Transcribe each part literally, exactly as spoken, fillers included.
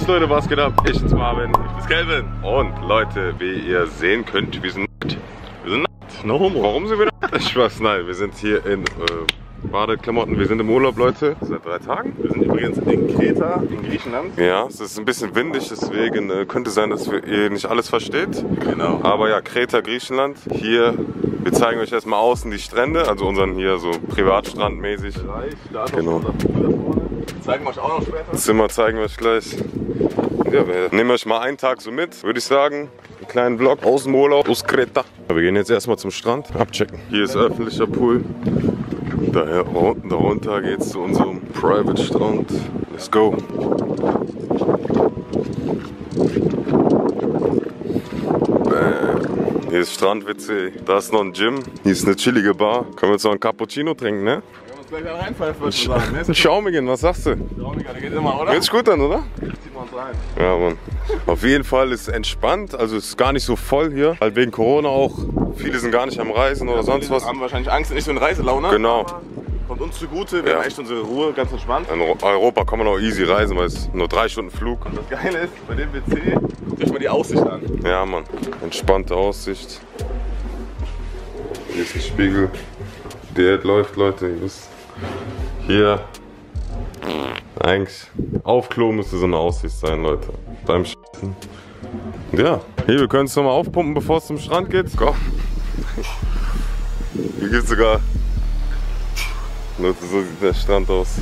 Leute, was geht ab? Ich bin's Marvin, ich bin's Kelvin. Und Leute, wie ihr sehen könnt, wir sind nackt. Wir sind nackt. No homo. Warum sind wir nackt? Spaß, nein, wir sind hier in äh, Badeklamotten. Wir sind im Urlaub, Leute, seit drei Tagen. Wir sind übrigens in Kreta, in Griechenland. Ja, es ist ein bisschen windig, deswegen äh, könnte sein, dass ihr nicht alles versteht. Genau. Aber ja, Kreta, Griechenland. Hier, wir zeigen euch erstmal außen die Strände, also unseren hier so Privatstrand mäßig. Da ist genau. Zeigen wir euch auch noch später. Das Zimmer zeigen wir euch gleich. Ja, wir nehmen euch mal einen Tag so mit, würde ich sagen. Einen kleinen Vlog aus dem Urlaub, aus Kreta. Wir gehen jetzt erstmal zum Strand, abchecken. Hier ist öffentlicher Pool. Daher unten darunter geht's zu unserem Private Strand. Let's go. Bam. Hier ist Strandwitze. Da ist noch ein Gym. Hier ist eine chillige Bar. Können wir jetzt noch einen Cappuccino trinken, ne? Gleich da reinpfeifen, würde ich sagen. Ne? Schaumigen, was sagst du? Schaumiger, der geht immer, oder? Hört sich gut an, oder? Zieht man uns rein. Ja, Mann. Auf jeden Fall ist es entspannt, also es ist gar nicht so voll hier. Halt wegen Corona auch. Viele sind gar nicht am Reisen oder ja, sonst was. Haben wahrscheinlich Angst, nicht so eine Reiselaune. Genau. Kommt uns zugute, wir ja. haben echt unsere Ruhe, ganz entspannt. In Europa kann man auch easy reisen, weil es nur drei Stunden Flug. Und das Geile ist, bei dem W C, guckt euch mal die Aussicht an. Ja, Mann. Entspannte Aussicht. Hier ist ein Spiegel. Diät läuft, Leute, ihr wisst. Hier, eigentlich, auf Klo müsste so eine Aussicht sein, Leute. Beim Schießen. Ja, hier, wir können es nochmal aufpumpen, bevor es zum Strand geht. Komm. Hier gibt es sogar, Leute, so sieht der Strand aus.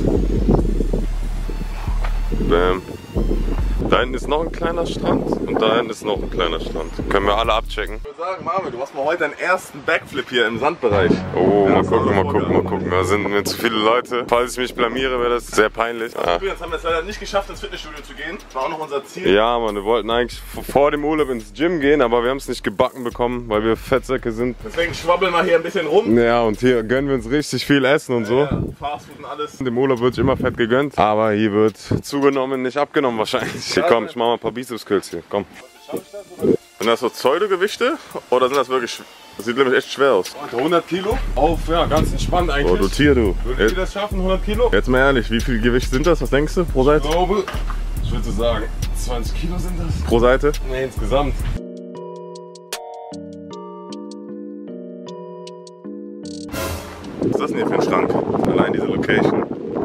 Bam. Da hinten ist noch ein kleiner Strand und da hinten ist noch ein kleiner Strand. Können wir alle abchecken. Ich würde sagen, Marvin, du machst mal heute deinen ersten Backflip hier im Sandbereich. Oh, ja, mal gucken, mal gucken, mal gucken. Da sind mir zu viele Leute. Falls ich mich blamiere, wäre das sehr peinlich. Ja. Jetzt haben wir es leider nicht geschafft, ins Fitnessstudio zu gehen. Das war auch noch unser Ziel. Ja, Mann, wir wollten eigentlich vor dem Urlaub ins Gym gehen, aber wir haben es nicht gebacken bekommen, weil wir Fettsäcke sind. Deswegen schwabbeln wir hier ein bisschen rum. Ja, und hier gönnen wir uns richtig viel Essen und so. Ja, Fastfood und alles. Im Urlaub wird sich immer fett gegönnt, aber hier wird zugenommen, nicht abgenommen wahrscheinlich. Hier, komm, ich mach mal ein paar Bizeps-Kills hier, komm. Sind das so Pseudo-Gewichte oder sind das wirklich, das sieht nämlich echt schwer aus. hundert Kilo auf, ja, ganz entspannt eigentlich. Oh, du Tier, du. Würden wir das schaffen, hundert Kilo? Jetzt mal ehrlich, wie viel Gewicht sind das, was denkst du pro Seite? Ich glaube, ich würde sagen, zwanzig Kilo sind das. Pro Seite? Ne, insgesamt. Was ist das denn hier für ein Schrank? Allein diese Location.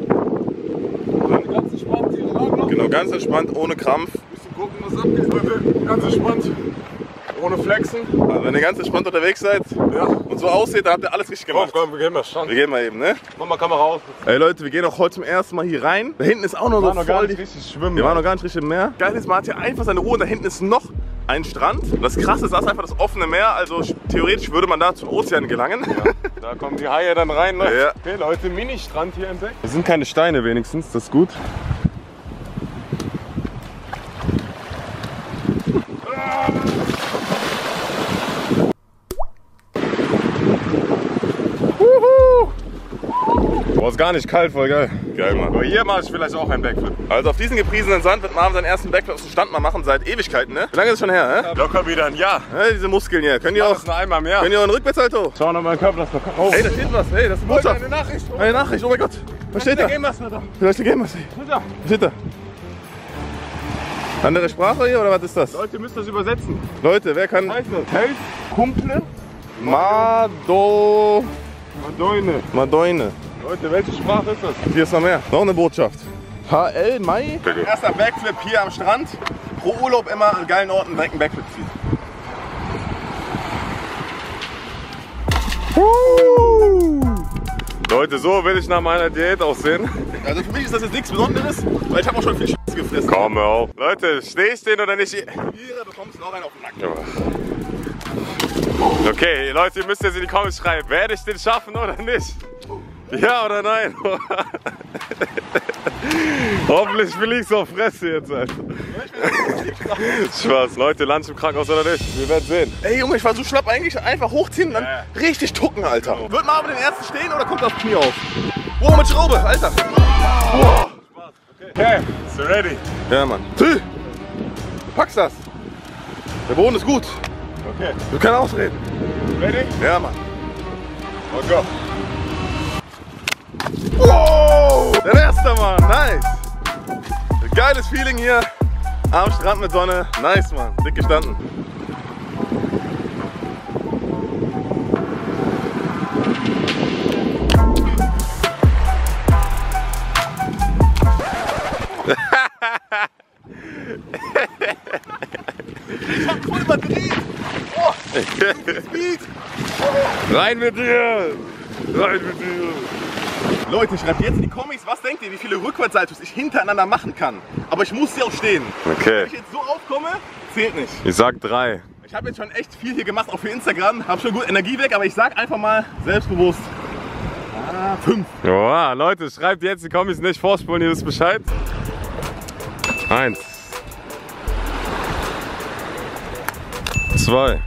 Ganz entspannt hier, oder? Genau, ganz entspannt, ohne Krampf. Ein bisschen gucken, was abgeht, Leute. Ganz entspannt. Ohne Flexen. Also wenn ihr ganz entspannt unterwegs seid ja. und so aussieht, dann habt ihr alles richtig gemacht. Komm, komm, wir gehen mal Strand. Wir gehen mal eben, ne? Mach mal Kamera raus. Ey Leute, wir gehen auch heute zum ersten Mal hier rein. Da hinten ist auch noch so voll. Gar nicht richtig schwimmen. Wir waren noch gar nicht richtig im Meer. Geil ist, man hat hier einfach seine Ruhe und da hinten ist noch ein Strand. Und das Krasse ist, das ist einfach das offene Meer. Also theoretisch würde man da zum Ozean gelangen. Ja. Da kommen die Haie dann rein, Leute. Ja. Okay, Leute, Mini-Strand hier entdeckt. Das sind keine Steine wenigstens, das ist gut. Boah, ist gar nicht kalt, voll geil. Geil, Mann. Aber hier mache ich vielleicht auch einen Backflip. Also auf diesen gepriesenen Sand wird Marvin seinen ersten Backflip aus dem Stand mal machen, seit Ewigkeiten, ne? Wie lange ist es schon her, ne? Locker wieder ein Jahr. Ja, diese Muskeln hier. Können die auch, nur einmal mehr. Können die auch einen Rückwärtssalto? Schau noch mal meinen Körper, das noch oh. Hey, da steht was. Hey, das ist eine Botschaft. Eine Nachricht. Oh. Eine Nachricht, oh mein Gott. Was steht da? Vielleicht eine Game Master. Was steht da? Andere Sprache hier oder was ist das? Leute, ihr müsst das übersetzen. Leute, wer kann... Was heißt das? Helf, Kumple, Mado... Madoine. Madoine. Leute, welche Sprache ist das? Hier ist noch mehr. Noch eine Botschaft. H L Mai. Erster Backflip hier am Strand. Pro Urlaub immer an geilen Orten direkt einen Backflip ziehen. Uh. Leute, so will ich nach meiner Diät aussehen. Also für mich ist das jetzt nichts Besonderes, weil ich habe auch schon viel Scheiße gefressen. Komm hör auf. Leute, stehe ich den oder nicht? Hier bekommst du noch einen auf den Nacken. Ja. Okay, Leute, ihr müsst jetzt in die Comments schreiben, werde ich den schaffen oder nicht? Ja oder nein? Hoffentlich fliegst du auf Fresse jetzt einfach. Spaß. Leute, Lunch im Krankenhaus oder nicht? Wir werden sehen. Ey Junge, ich war so schlapp eigentlich, einfach hochziehen und dann äh. richtig tucken, Alter. Wird Marvin den ersten stehen oder kommt das Knie auf? Wow, mit Schraube, Alter. Wow. Okay, so ready? Ja, Mann. Du packst das. Der Boden ist gut. Okay. Du kannst ausreden. Ready? Ja, Mann. Und go. Wow! Der erste, Mann. Nice. Geiles Feeling hier. Am Strand mit Sonne. Nice, Mann. Dick gestanden. Ich hab voll Batterie! Oh, Speed! Rein mit dir! Rein mit dir! Leute, schreibt jetzt in die Comics, was denkt ihr, wie viele Rückwärtssaltos ich hintereinander machen kann? Aber ich muss sie auch stehen. Okay. Wenn ich jetzt so aufkomme, zählt nicht. Ich sag drei. Ich habe jetzt schon echt viel hier gemacht, auch für Instagram. Hab schon gut Energie weg, aber ich sag einfach mal selbstbewusst. Ah, fünf. Joa, Leute, schreibt jetzt die Comics nicht vorspulen, ihr wisst Bescheid. Eins. Zwei.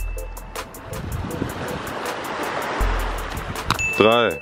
Drei.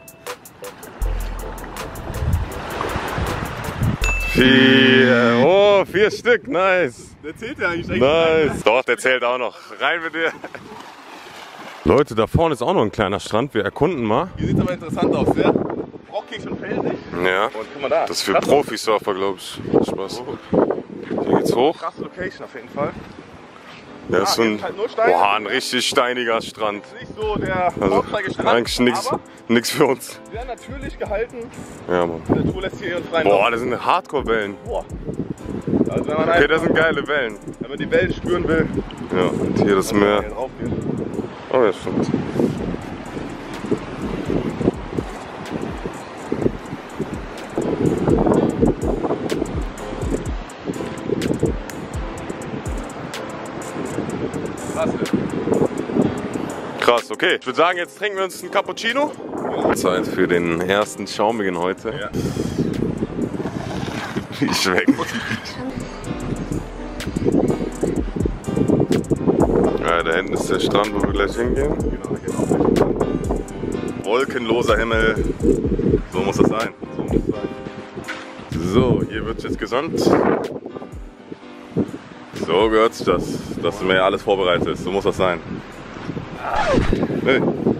Vier. Oh, vier Stück, nice. Der zählt ja eigentlich. Nice. Doch, der zählt auch noch. Rein mit dir. Leute, da vorne ist auch noch ein kleiner Strand. Wir erkunden mal. Hier sieht aber interessant aus, ja? Rockig und felsig. Ja. Und guck mal da. Das ist für Profisurfer, glaube ich. Spaß. Hier geht's hoch. Krasse Location auf jeden Fall. Ja, ist so ein, halt nur Steine. boah, ein richtig steiniger Strand. Das ist nicht so der Also Strand, eigentlich nichts aber nix für uns. sehr natürlich gehalten. Ja, Mann. Der Tour lässt hier ihren freien Boah, Lauf. das sind Hardcore-Wellen. Boah. Also wenn man, Okay, das einfach, sind geile Wellen. wenn man die Welt spüren will, Ja, und hier das dann kann man Meer. hier drauf gehen. Oh, ja, stimmt. Krass, okay. Ich würde sagen, jetzt trinken wir uns einen Cappuccino. Zeit für den ersten schaumigen heute. Ja. Wie schmeckt. Ja, da hinten ist der Strand, wo wir gleich hingehen. Wolkenloser Himmel. So muss es sein. So muss es sein. So, hier wird jetzt gesandt. So gehört sich das, dass mir alles vorbereitet ist. So muss das sein. Hey.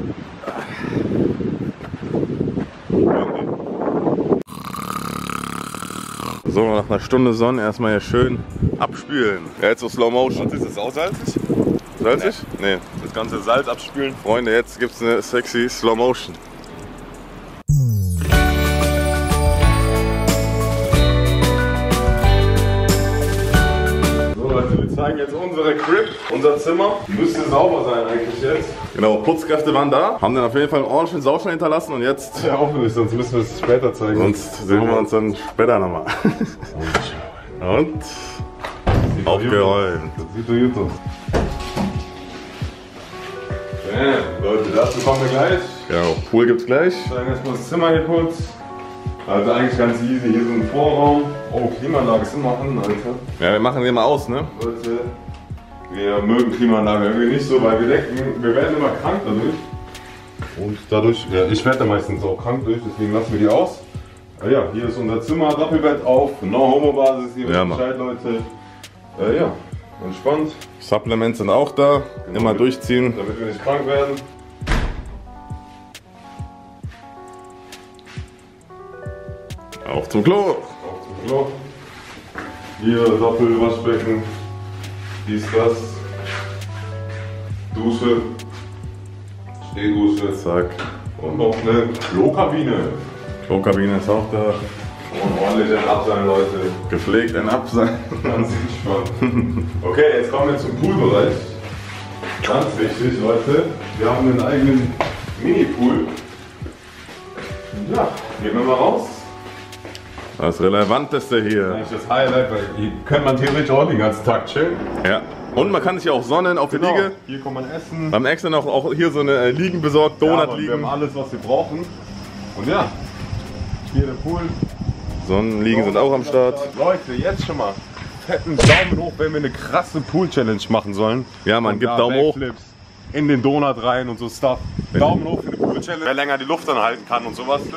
So, nach einer Stunde Sonne erstmal hier schön abspülen. Ja, jetzt so Slow Motion. Ist es auch salzig? Salzig? Nee. Das ganze Salz abspülen. Freunde, jetzt gibt's eine sexy Slow Motion. So Leute, wir zeigen jetzt unsere Crib, unser Zimmer. Müsste sauber sein eigentlich jetzt. Genau, Putzkräfte waren da, haben dann auf jeden Fall einen ordentlichen Sauschnell hinterlassen und jetzt. Ja, hoffentlich, sonst müssen wir es später zeigen. Sonst sehen wir uns dann später nochmal. Und aufgeräumt. Das sieht doch gut aus. Ja, Leute, das bekommen wir gleich. Genau, Pool gibt's gleich. Wir zeigen erstmal das Zimmer hier kurz. Also eigentlich ganz easy, hier so ein Vorraum. Oh, Klimaanlage ist immer an, Alter. Ja, wir machen den mal aus, ne? Leute, wir mögen Klimaanlage irgendwie nicht so, weil wir denken, wir werden immer krank dadurch. Und dadurch, ja, ich werde meistens auch krank durch, deswegen lassen wir die aus. Ah ja, hier ist unser Zimmer, Doppelbett auf, No-Homo-Basis, hier Ja, mit Bescheid, Leute. Äh, ja, entspannt, Supplements sind auch da, Genau. immer durchziehen. damit wir nicht krank werden. Auch zum Klo. Auf zum Klo. Hier Doppelwaschbecken, dies, das, Dusche, Stehdusche, Zack. und noch eine Klokabine. Klokabine ist auch da. Und ordentlich ein Absein, Leute. Gepflegt ein Absein. Ganz entspannt. Okay, jetzt kommen wir zum Poolbereich. Ganz wichtig, Leute. Wir haben einen eigenen Mini-Pool. Ja, gehen wir mal raus. Das Relevanteste hier. Eigentlich das Highlight, weil hier könnte man theoretisch auch den ganzen Tag chillen. Ja. Und man kann sich auch sonnen auf der Liege. Hier kann man essen. Wir haben extra noch auch hier so eine äh, Liegen besorgt, Ja, aber wir Donut-Liegen. haben alles, was wir brauchen. Und ja, hier der Pool. Sonnenliegen sind auch am Start. Leute, jetzt schon mal fetten Daumen hoch, wenn wir eine krasse Pool-Challenge machen sollen. Ja, man, Und gibt da Daumen hoch. Backflips in den Donut rein und so Stuff. Daumen hoch für eine Pool-Challenge. Wer länger die Luft anhalten kann und sowas.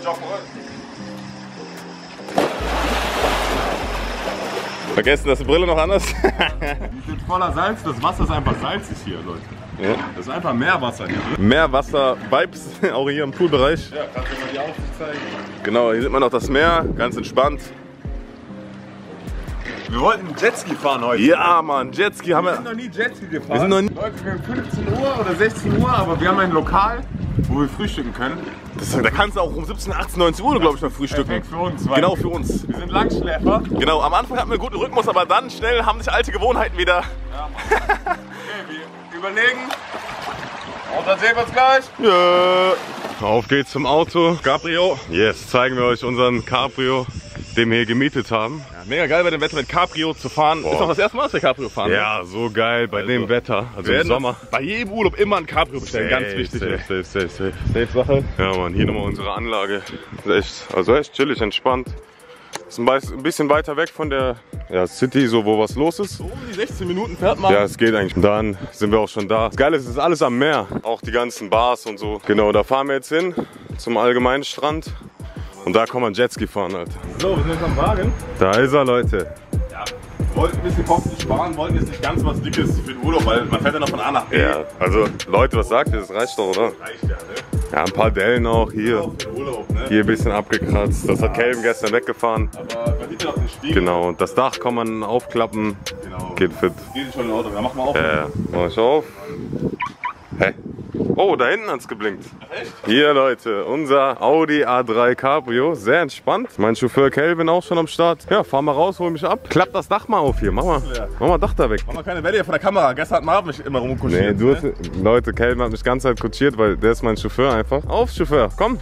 Vergessen, dass die Brille noch anders. Die sind voller Salz, das Wasser ist einfach salzig hier, Leute. Ja. Das ist einfach Meerwasser hier drin. Meerwasser-Vibes, auch hier im Poolbereich. Ja, kannst du mal die Aussicht zeigen? Genau, hier sieht man noch das Meer, ganz entspannt. Wir wollten Jetski fahren heute. Ja, Mann, Jetski haben wir. Wir sind noch nie Jetski gefahren. Wir sind noch nie Leute, wir haben fünfzehn Uhr oder sechzehn Uhr, aber wir haben ein Lokal, wo wir frühstücken können. Das, da kannst du auch um siebzehn, achtzehn, neunzehn Uhr, glaube ich, noch frühstücken. Perfekt für uns. Genau, für uns. Wir sind Langschläfer. Genau, am Anfang hatten wir einen guten Rhythmus, aber dann schnell haben sich alte Gewohnheiten wieder. Ja, okay, wir überlegen. Und dann sehen wir uns gleich. Ja. Auf geht's zum Auto. Cabrio. Yes, zeigen wir euch unseren Cabrio, den wir hier gemietet haben. Ja, mega geil bei dem Wetter mit Cabrio zu fahren. Boah. Ist auch das erste Mal, dass wir Cabrio fahren. Ja, ne? So geil bei also, dem Wetter. Also im Sommer. Bei jedem Urlaub immer ein Cabrio bestellen, safe, ganz wichtig. Safe, safe, safe, safe. Safe Sache. Ja, Mann, hier nochmal unsere Anlage. Echt, also echt chillig, entspannt. Ist ein bisschen weiter weg von der ja, City, so wo was los ist. So um die sechzehn Minuten fährt man. Ja, es geht eigentlich. Und dann sind wir auch schon da. Das Geile ist, es ist alles am Meer. Auch die ganzen Bars und so. Genau, da fahren wir jetzt hin zum allgemeinen Strand. Und da kann man Jetski fahren, Alter. So, wir sind jetzt am Wagen. Da ist er, Leute. Ja, wir wollten ein bisschen Kosten sparen, wollten jetzt nicht ganz was Dickes für den Urlaub, weil man fährt ja noch von A nach B. Ja, also Leute, was sagt ihr? Das reicht doch, oder? Das reicht ja, ne? Ja, ein paar Dellen auch hier. Urlaub, ne? Hier ein bisschen abgekratzt. Das hat Kelvin gestern weggefahren. Aber man sieht ja auch den Spiegel. Genau, und das Dach kann man aufklappen. Genau. Geht fit. Geht schon in Ordnung. Da machen wir auf. Ja, ja. Mach ich auf. Hä? Oh, da hinten hat's geblinkt. Echt? Hier, Leute, unser Audi A drei Cabrio. Sehr entspannt. Mein Chauffeur Kelvin auch schon am Start. Ja, fahr mal raus, hol mich ab. Klapp das Dach mal auf hier. Mach mal, mach mal Dach da weg. Mach mal keine Welle hier von der Kamera. Gestern hat Marvin mich immer rumkutschiert. Nee, du hast, ne? Leute, Kelvin hat mich die ganze Zeit kutschiert, weil der ist mein Chauffeur einfach. Auf, Chauffeur, komm.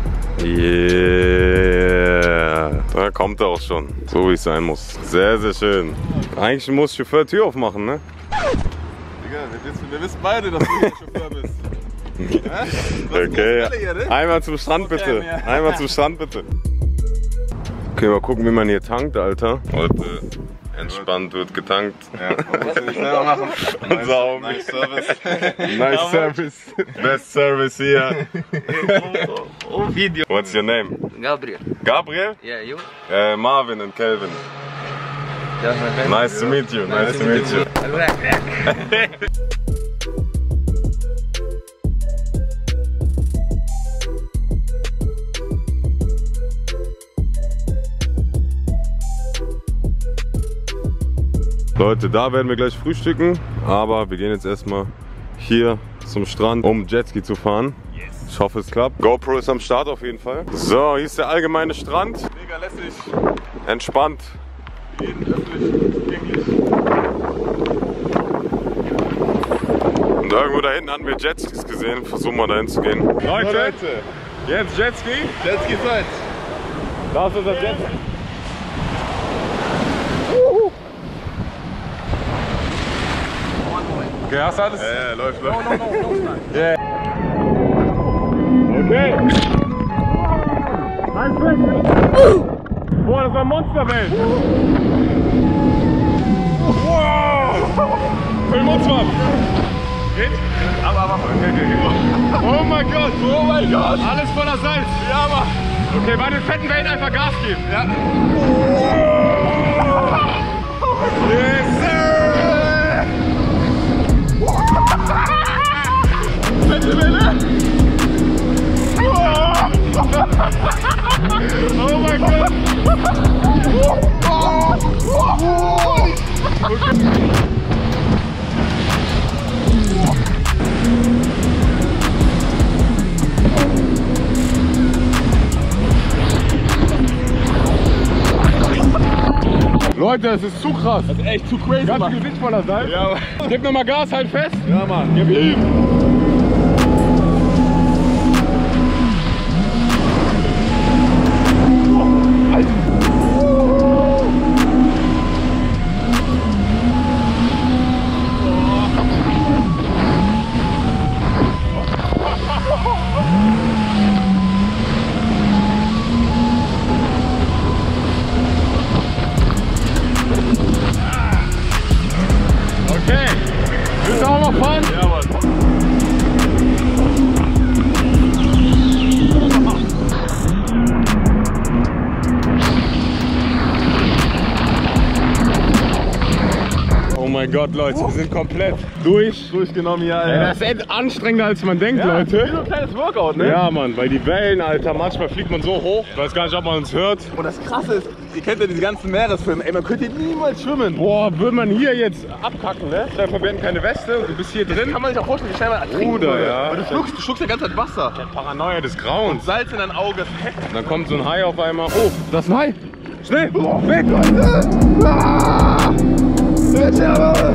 Yeah. Da kommt er auch schon. So wie es sein muss. Sehr, sehr schön. Eigentlich muss Chauffeur Tür aufmachen, ne? Digga, wir wissen, wir wissen beide, dass du der Chauffeur bist. Ja? Okay, hier, ne? Einmal zum Strand okay, bitte. Ja. Einmal zum Strand bitte. Okay, mal gucken, wie man hier tankt, Alter. Heute entspannt wird getankt. Ja, was wir schnell machen. Nice, nice Service. Nice Service. Best Service here. Oh, video. What's your name? Gabriel. Gabriel? Yeah, you? Uh, Marvin and Kelvin. Nice to meet you. Nice, nice to meet you. Leute, da werden wir gleich frühstücken, aber wir gehen jetzt erstmal hier zum Strand, um Jetski zu fahren. Yes. Ich hoffe, es klappt. GoPro ist am Start auf jeden Fall. So, hier ist der allgemeine Strand. Mega lässig. Entspannt. Jeden öffentlich zugänglich. Und irgendwo da hinten hatten wir Jetskis gesehen. Versuchen wir da hinzugehen. Leute, Leute, jetzt Jetski. Jetski Zeit. Da ist unser Jetski. Okay, hast du alles? Ja, ja, läuft, läuft. No, no, no, no, yeah. Okay. Boah, das war Monsterwelt. Wow. Für Monster. Geht? Aber, aber, okay, okay, okay. Oh mein Gott, oh mein Gott. Alles voller Salz. Ja, aber. Okay, bei den fetten Wellen einfach Gas geben. Ja. Yes, sir. Fette Welle! Oh mein Gott! Okay. Leute, das ist zu krass. Das ist echt zu crazy. Ganz viel Wind voller Salz. Ja, gib nochmal Gas, halt fest. Ja, Mann. Gib ihm. Alter. Okay, willst du auch mal fahren? Ja, Mann. Oh mein Gott, Leute, wir sind komplett durch. Durchgenommen hier, Alter. Das ist echt anstrengender, als man denkt, ja, Leute. Wie so ein kleines Workout, ne? Ja, Mann, weil die Wellen, Alter, manchmal fliegt man so hoch. Ich weiß gar nicht, ob man uns hört. Und das Krasse ist, ihr kennt ja diese ganzen Meeresfilme. Ey, man könnte hier niemals schwimmen. Boah, würde man hier jetzt abkacken, ne? Da verwenden keine Weste und du bist hier drin. Kann man sich auch vorstellen, wie schnell man ertrinken Bruder, würde. ja. Aber du schluckst, du schluckst ja ganz Zeit Wasser. Der Paranoia des Grauens. Salz in dein Auge, das ist heftig. Dann kommt so ein Hai auf einmal. Oh, das ist ein Hai. Schnell, oh, weg! Ah! Ich sterbe!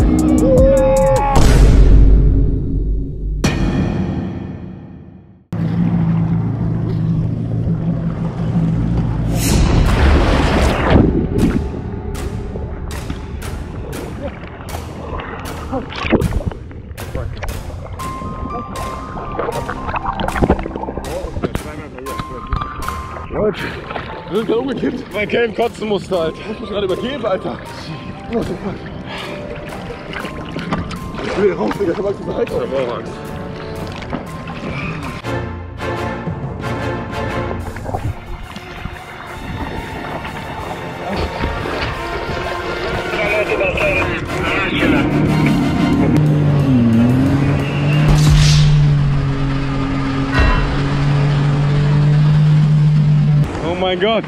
Leute, wir sind gerade umgekippt. Mein Kelm kotzen musste, Alter. Ich muss mich gerade übergeben, Alter. Oh, so fuck. Ich will hier raus, Digga. Ich hab Angst, dass er heiß ist. Ich hab auch Angst. Oh mein Gott!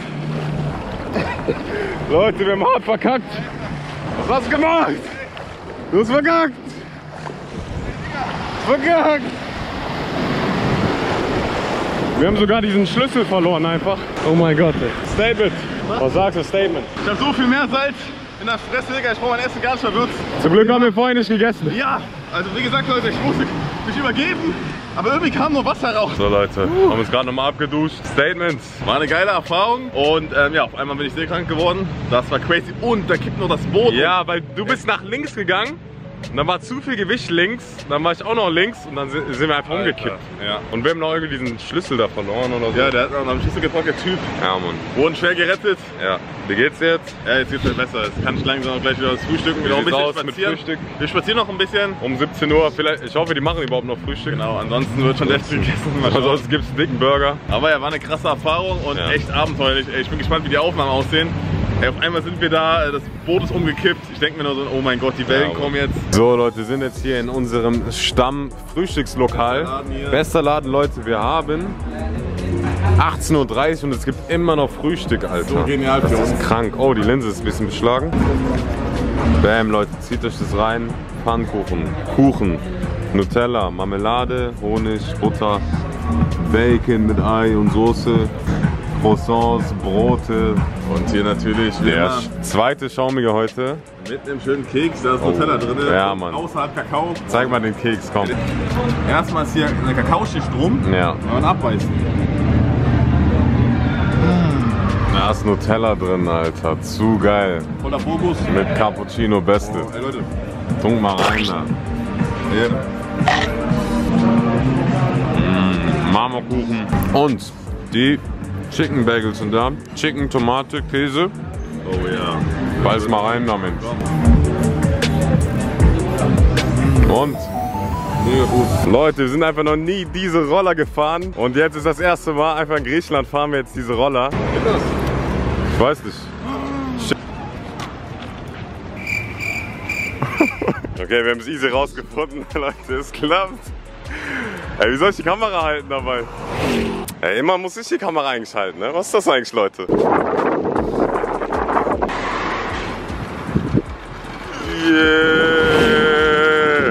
Leute, wir haben hart verkackt! Was hast du gemacht? Du hast verkackt! Verkackt! Wir haben sogar diesen Schlüssel verloren einfach. Oh mein Gott, ey. Statement! Was sagst du, Statement? Ich hab so viel Meersalz in der Fresse, Digga. Ich brauch mein Essen gar nicht verwürzt. Zum Glück haben wir vorhin nicht gegessen. Ja, also wie gesagt, Leute, ich musste mich übergeben. Aber irgendwie kam nur Wasser raus. So Leute, uh. haben uns gerade nochmal abgeduscht. Statements. War eine geile Erfahrung und ähm, ja, auf einmal bin ich seekrank geworden. Das war crazy und da kippt nur das Boot. Ja, weil du bist nach links gegangen. Und dann war zu viel Gewicht links, dann war ich auch noch links und dann sind wir einfach Alter, umgekippt. ja. Und wir haben noch irgendwie diesen Schlüssel da verloren oder so. Ja, der hat noch einen Schlüssel getroffen, der Typ. Ja, Mann. Wurden schwer gerettet. Ja. Wie geht's jetzt? Ja, jetzt geht's halt besser. Jetzt kann ich langsam auch gleich wieder das Frühstücken. Wie Wieder ein sieht's bisschen aus mit spazieren. Frühstück? Wir spazieren noch ein bisschen. Um siebzehn Uhr vielleicht. Ich hoffe, die machen überhaupt noch Frühstück. Genau, ansonsten wird schon sehr viel gegessen. Mal schauen. Ansonsten gibt's einen dicken Burger. Aber ja, war eine krasse Erfahrung und Ja. echt abenteuerlich. Ey, ich bin gespannt, wie die Aufnahmen aussehen. Ey, auf einmal sind wir da, das Boot ist umgekippt. Ich denke mir nur so, oh mein Gott, die Wellen Ja, kommen jetzt. So Leute, wir sind jetzt hier in unserem Stamm-Frühstückslokal. Bester Laden hier. Bester Laden, Leute. Wir haben achtzehn Uhr dreißig und es gibt immer noch Frühstück, Alter. So genial für Das uns. ist krank. Oh, die Linse ist ein bisschen beschlagen. Bam, Leute, zieht euch das rein. Pfannkuchen, Kuchen, Nutella, Marmelade, Honig, Butter, Bacon mit Ei und Soße, Croissants, Brote. Und hier natürlich wie Der immer, zweite Schaumige heute. mit einem schönen Keks, da ist Nutella drin. Ja, Mann. Außerhalb Kakao. Zeig mal den Keks, komm. Erstmal ist hier eine Kakaoschicht drum. Ja. Und abreißen. Da ist Nutella drin, Alter. Zu geil. Voller Fokus. Mit Cappuccino, Beste. Ey Leute. Trunk mal rein da. Hier. Mm, Marmorkuchen. Und die Chicken Bagels sind da. Chicken, Tomate, Käse. Oh ja. Beiß mal rein damit. Und? Mega gut. Leute, wir sind einfach noch nie diese Roller gefahren. Und jetzt ist das erste Mal, einfach in Griechenland fahren wir jetzt diese Roller. Geht das? Ich weiß nicht. Okay, wir haben es easy rausgefunden, Leute, es klappt. Ey, wie soll ich die Kamera halten dabei? Ey, immer muss ich die Kamera eigentlich halten, ne? Was ist das eigentlich, Leute? Yeah!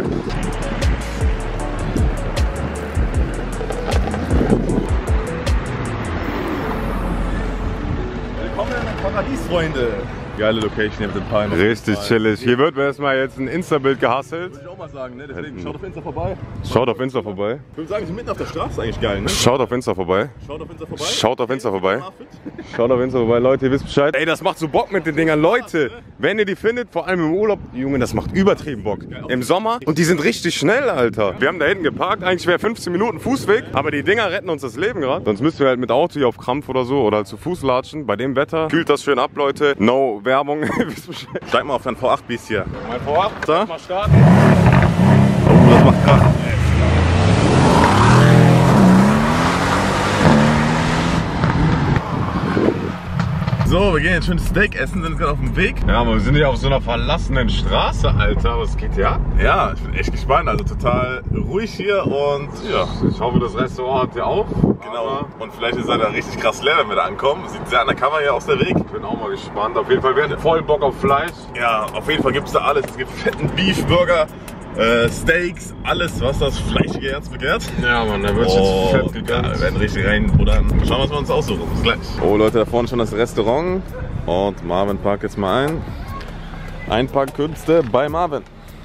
Willkommen im Paradies, Freunde. Geile Location hier mit den Palmen. Richtig chillig. Hier wird mir erstmal jetzt ein Insta-Bild gehasselt. Würde ich auch mal sagen, ne? Deswegen schaut auf Insta vorbei. Schaut auf Insta vorbei. Ich würde sagen, wir sind mitten auf der Straße, eigentlich geil, ne? Schaut auf Insta vorbei. Schaut auf Insta vorbei. Schaut auf Insta vorbei. Schaut auf Insta vorbei, Leute, ihr wisst Bescheid. Ey, das macht so Bock mit den Dingern. Leute, wenn ihr die findet, vor allem im Urlaub, Junge, das macht übertrieben Bock. Im Sommer. Und die sind richtig schnell, Alter. Wir haben da hinten geparkt, eigentlich wäre fünfzehn Minuten Fußweg, aber die Dinger retten uns das Leben gerade. Sonst müssten wir halt mit Auto hier auf Krampf oder so oder halt zu Fuß latschen. Bei dem Wetter kühlt das schön ab, Leute. No Werbung, ihr wisst Bescheid. Steig mal auf dein V acht Biest hier. Mein V acht, So. mal starten. Oh, das macht Krach. So So, wir gehen jetzt schön Steak essen, sind jetzt gerade auf dem Weg. Ja, aber wir sind ja auf so einer verlassenen Straße, Alter. Was geht hier ab? Ja, ich bin echt gespannt. Also total ruhig hier und ja. Ich hoffe, das Restaurant hat hier auf. Genau. Und vielleicht ist er da richtig krass leer, wenn wir da ankommen. Sieht sehr undercover hier aus der Weg. Ich bin auch mal gespannt. Auf jeden Fall, wir hatten voll Bock auf Fleisch. Ja, auf jeden Fall gibt es da alles. Es gibt fetten Beef-Burger, äh, Steaks, alles, was das fleischige Herz begehrt. Ja, Mann, da wird Oh, jetzt fett gegangen. ja, wir werden richtig rein oder schauen, was wir uns aussuchen. Bis gleich. Oh Leute, da vorne schon das Restaurant. Und Marvin packt jetzt mal ein. Einpackkünste bei Marvin.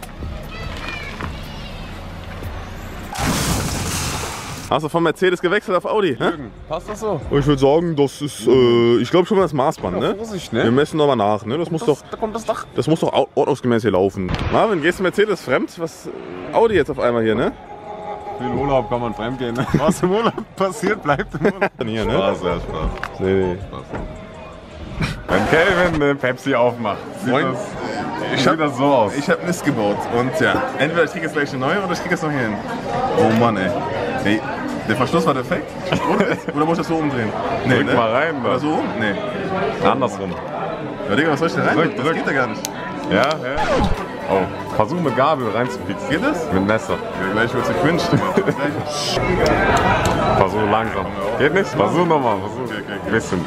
Hast du von Mercedes gewechselt auf Audi? Jürgen, passt das so? Ich würde sagen, das ist, äh, ich glaube schon mal das Maßband, ne? Vorsicht, Wir ne? messen nochmal nach, ne? Das muss doch, Da kommt das Dach. das muss doch ordnungsgemäß hier laufen. Marvin, gehst du Mercedes fremd? Was Audi jetzt auf einmal hier, ne? Für den Urlaub kann man fremd gehen. Was im Urlaub passiert, bleibt im Urlaub. Hier, ne? Spaß, ja, Spaß. Nee, nee. Wenn Kelvin eine Pepsi aufmacht, sieht, Freund, das, ich sieht hab- das so aus. Ich habe Mist gebaut und ja, entweder ich kriege jetzt gleich eine neue oder ich kriege jetzt noch hier hin. Oh Mann, ey. Hey, der Verschluss war defekt? Oder, oder muss ich das so umdrehen? Nee, Drück mal rein, Oder da. so rum? Nee. Andersrum. Ja, Digga, was soll ich denn rein? Drück, Das drück. geht ja gar nicht. Ja, ja. Oh, versuch mit Gabel reinzupieksen. Geht das? Mit Messer. Ja, gleich wird's gequincht. Versuch langsam. Geht nicht? Versuch nochmal. Versuch. Okay, okay, okay. Ein bisschen.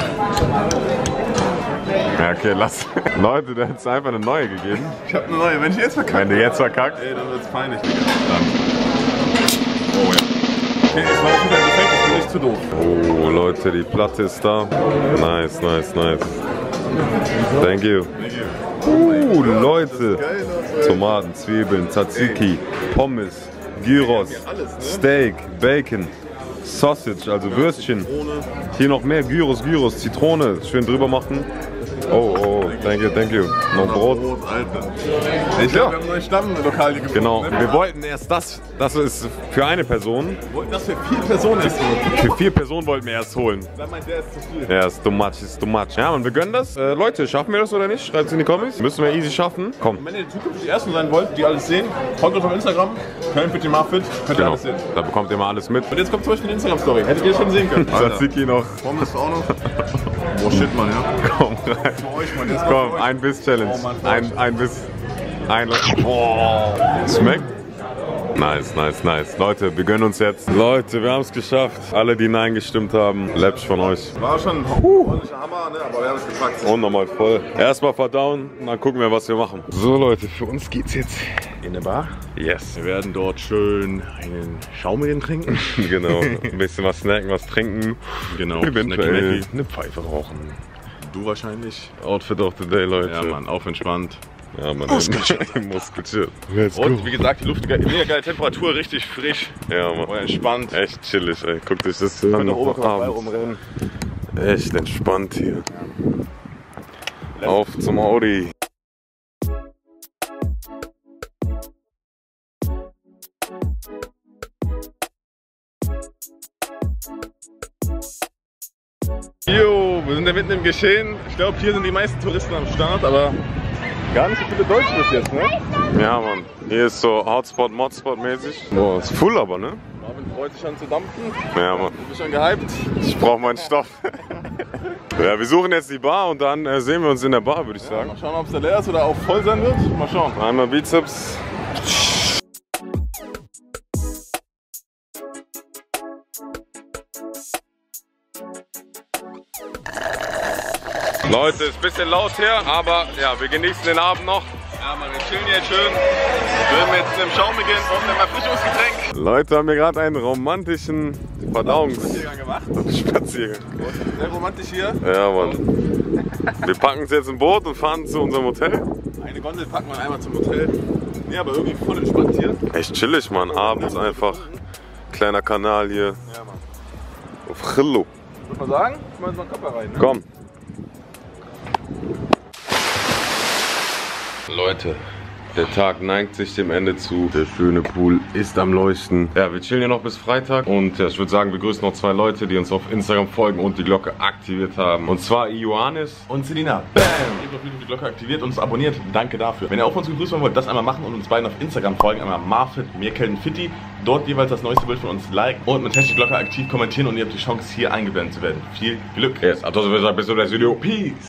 Ja, okay, lass. Leute, der hat einfach eine neue gegeben. Ich hab eine neue. Wenn ich jetzt verkacke, Wenn du jetzt verkackst. ey, dann wird's peinlich, Digga. Oh ja. Okay, jetzt war das wieder defekt, ich bin nicht zu doof. Oh, Leute, die Platte ist da. Nice, nice, nice. Thank you. Uh, Leute. Tomaten, Zwiebeln, Tzatziki, Pommes, Gyros, Steak, Bacon, Sausage, also Würstchen. Hier noch mehr Gyros, Gyros, Zitrone, schön drüber machen. Oh, oh, thank you, thank you. Noch Brot. Alter. Ich glaube, wir haben ein neues Stammlokal hier gefunden. Genau, Ne? wir wollten erst das, das ist für eine Person. Wir wollten das für vier Personen essen. Für vier Personen wollten wir erst holen. Da meint der ist zu viel. Ja, ist too much, ist too much. Ja, und wir gönnen das. Äh, Leute, schaffen wir das oder nicht? Schreibt es in die Comments. Müssen wir easy schaffen. Komm. Und wenn ihr zukünftig die Ersten sein wollt, die alles sehen, folgt uns auf Instagram. Köln Fit Marfit, könnt ihr Genau. alles sehen. Da bekommt ihr mal alles mit. Und jetzt kommt zum Beispiel eine Instagram-Story. Hättet ihr schon sehen können. Tzatziki noch. Pommes auch noch. Boah, shit, Mann, ja. Komm rein. Für euch, Mann. Jetzt Komm, ein Biss-Challenge. Oh, Mann, für Ein, euch. ein Biss. Ein. Boah. Schmeckt? Nice, nice, nice. Leute, wir gönnen uns jetzt. Leute, wir haben es geschafft. Alle, die Nein gestimmt haben, läppsch von euch. War schon ein ordentlicher Hammer, ne? Aber wir haben es gepackt. Und nochmal voll. Erstmal verdauen, dann gucken wir, was wir machen. So Leute, für uns geht's jetzt In der Bar. Yes. Wir werden dort schön einen Schaumwein trinken. Genau. Ein bisschen was snacken, was trinken. Genau. Eventuell Snacky-Macky. eine Pfeife rauchen. Du wahrscheinlich. Outfit of the day, Leute. Ja, Mann, auf entspannt. Ja, Mann. Muskelchill. Muskelchill. Let's Und wie gesagt, die Luft, mega geile Temperatur, richtig frisch. Ja, Mann. Und entspannt. Echt chillig, ey. Guckt euch das an. Könnt ihr oben noch vorbei abends. rumrennen. Echt entspannt hier. Auf zum Audi. Jo, wir sind ja mitten im Geschehen. Ich glaube, hier sind die meisten Touristen am Start, aber gar nicht so viele Deutsche bis jetzt, ne? Ja, Mann. Hier ist so Hotspot, Modspot mäßig. Boah, ist full aber, ne? Marvin freut sich schon zu dampfen. Ja, Mann. Du bist schon gehypt. Ich brauch meinen Stoff. Ja, wir suchen jetzt die Bar und dann äh, sehen wir uns in der Bar, würde ich sagen. Mal schauen, ob es da leer ist oder auch voll sein wird. Mal schauen. Einmal Bizeps. Leute, ist ein bisschen laut hier, aber ja, wir genießen den Abend noch. Ja, Mann, wir chillen jetzt schön. Wir werden mit einem Schaumigen und einem Erfrischungsgetränk. Leute haben hier gerade einen romantischen Verdauungs... Spaziergang gemacht. Spaziergang. Sehr romantisch hier. Ja, Mann. Wir packen uns jetzt im Boot und fahren zu unserem Hotel. Eine Gondel packen wir einmal zum Hotel. Nee, aber irgendwie voll entspannt hier. Echt chillig, Mann. Abends einfach. Kleiner Kanal hier. Ja, Mann. Auf Chillo. Würde man sagen, ich mach jetzt mal einen Kopf rein. Ne? Komm. Leute, Der Tag neigt sich dem Ende zu. Der schöne Pool ist am Leuchten. Ja, wir chillen ja noch bis Freitag. Und ja, ich würde sagen, wir grüßen noch zwei Leute, die uns auf Instagram folgen und die Glocke aktiviert haben. Und zwar Ioannis und Selina. Bam! Ihr habt auf YouTube die Glocke aktiviert und uns abonniert. Danke dafür. Wenn ihr auch von uns gegrüßt werden wollt, das einmal machen und uns beiden auf Instagram folgen. Einmal Marfit, Mirkeldenfitti. Dort jeweils das neueste Bild von uns liken und mit Hashtag Glocke aktiv kommentieren und ihr habt die Chance, hier eingeblendet zu werden. Viel Glück! Yes, a todos, bis zum nächsten Video. Peace!